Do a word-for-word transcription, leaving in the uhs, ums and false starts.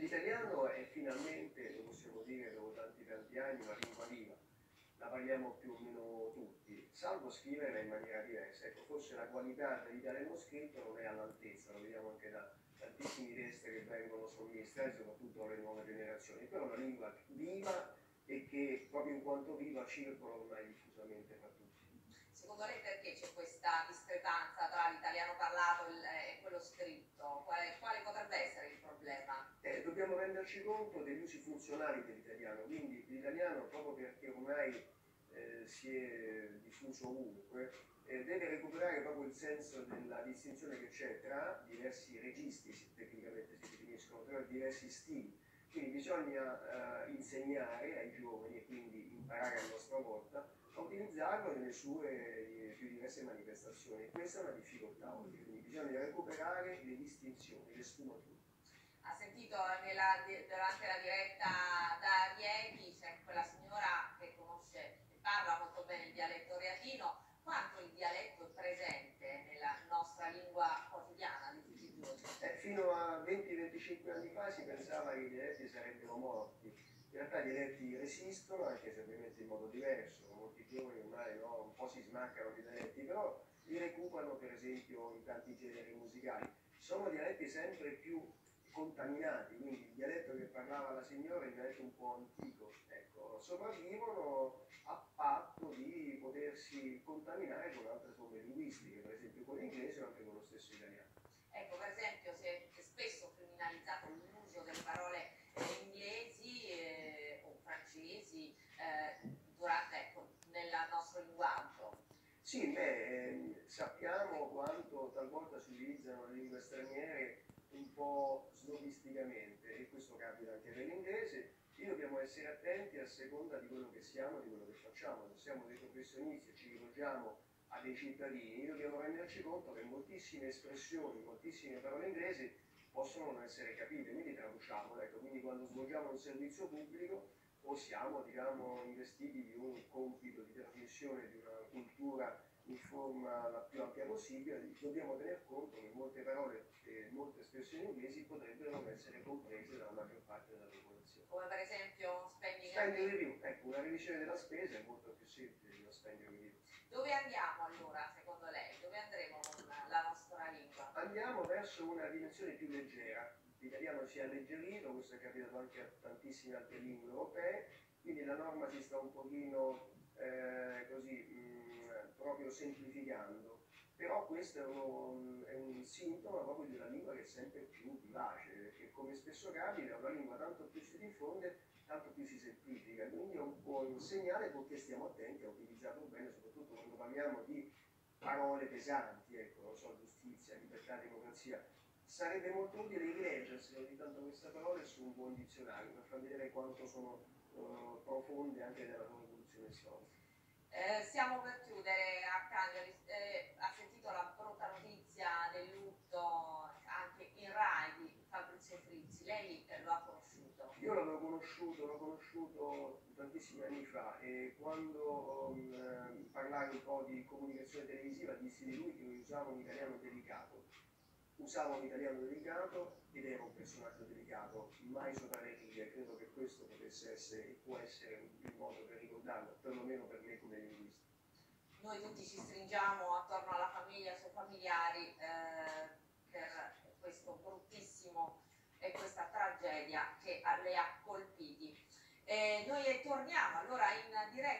l'italiano è finalmente, lo possiamo dire dopo tanti tanti anni, una lingua viva. La parliamo più o meno tutti, salvo scriverla in maniera diversa. Ecco, forse la qualità dell'italiano scritto non è all'altezza, lo vediamo anche da tantissimi testi che vengono somministrati, soprattutto alle nuove generazioni, però è una lingua viva e che proprio in quanto viva circola ormai diffusamente fra tutti. Secondo lei perché c'è questa discrepanza tra l'italiano parlato e quello scritto? Quale, quale potrebbe essere il problema? Eh, dobbiamo renderci conto degli usi funzionali dell'italiano, quindi l'italiano, proprio perché ormai eh, si è diffuso ovunque, eh, deve recuperare proprio il senso della distinzione che c'è tra diversi registri, tecnicamente si definiscono, tra diversi stili. Quindi bisogna eh, insegnare ai giovani e quindi imparare a nostra volta a utilizzarlo nelle sue eh, più diverse manifestazioni. Questa è una difficoltà oggi, quindi bisogna recuperare le distinzioni, le sfumature. Ha sentito nella, durante la diretta da Rieti, c'è quella signora che conosce e parla molto bene il dialetto riatino. Quanto il dialetto è presente nella nostra lingua quotidiana di tutti i giorni? Eh, fino a venti venticinque anni fa si pensava che i dialetti sarebbero morti. In realtà i dialetti resistono, anche se ovviamente in modo diverso. Molti giovani ormai no, un po' si smaccano di dialetti, però li recuperano per esempio in tanti generi musicali. Sono dialetti sempre più contaminati, quindi il dialetto che parlava la signora è un dialetto un po' antico, ecco, sopravvivono a patto di potersi contaminare con altre forme linguistiche, per esempio con l'inglese o anche con lo stesso italiano. Ecco, per esempio, si è spesso criminalizzato l'uso delle parole eh, inglesi eh, o francesi eh, durante, ecco, nel nostro linguaggio. Sì, beh, eh, sappiamo quanto talvolta si utilizzano le lingue straniere un po' snobisticamente, e questo capita anche nell'inglese. Qui dobbiamo essere attenti a seconda di quello che siamo e di quello che facciamo. Se siamo dei professionisti e ci rivolgiamo a dei cittadini, dobbiamo renderci conto che moltissime espressioni, moltissime parole inglesi possono non essere capite, quindi traduciamole. Ecco, quindi quando svolgiamo un servizio pubblico o siamo, diciamo, investiti di un compito di trasmissione di una cultura in forma la più ampia possibile, dobbiamo tener conto che molte parole e molte espressioni inglesi potrebbero non essere comprese dalla maggior parte della popolazione. Come per esempio spending, spending review, ecco, una revisione della spesa è molto più semplice di una spending review. Dove andiamo allora, secondo lei? Dove andremo con la nostra lingua? Andiamo verso una dimensione più leggera. L'italiano si è alleggerito, questo è capitato anche a tantissime altre lingue europee, quindi la norma si sta un pochino eh, così mh, proprio semplificando, però questo è, uno, è un sintomo proprio di una lingua che è sempre più vivace, perché come spesso capita una lingua tanto più si diffonde, tanto più si semplifica, quindi è un buon segnale perché stiamo attenti a utilizzarlo bene, soprattutto quando parliamo di parole pesanti, ecco, non so, giustizia, libertà, democrazia. Sarebbe molto utile rileggersi ogni tanto queste parole su un buon dizionario per far vedere quanto sono uh, profonde anche nella loro evoluzione storica. Eh, stiamo per chiudere, Arcangeli, eh, ha sentito la brutta notizia del lutto anche in Rai di Fabrizio Frizzi, lei eh, lo ha conosciuto? Io l'avevo conosciuto, l'ho conosciuto tantissimi anni fa e quando um, parlai un po' di comunicazione televisiva dissi di lui che usava un italiano delicato. Usava un italiano delicato ed era un personaggio delicato, mai sopra le righe. Credo che questo potesse essere e può essere il modo per ricordarlo, perlomeno per me come linguista. Noi tutti ci stringiamo attorno alla famiglia, ai suoi familiari eh, per questo bruttissimo e questa tragedia che le ha colpiti. Eh, noi torniamo allora in diretta.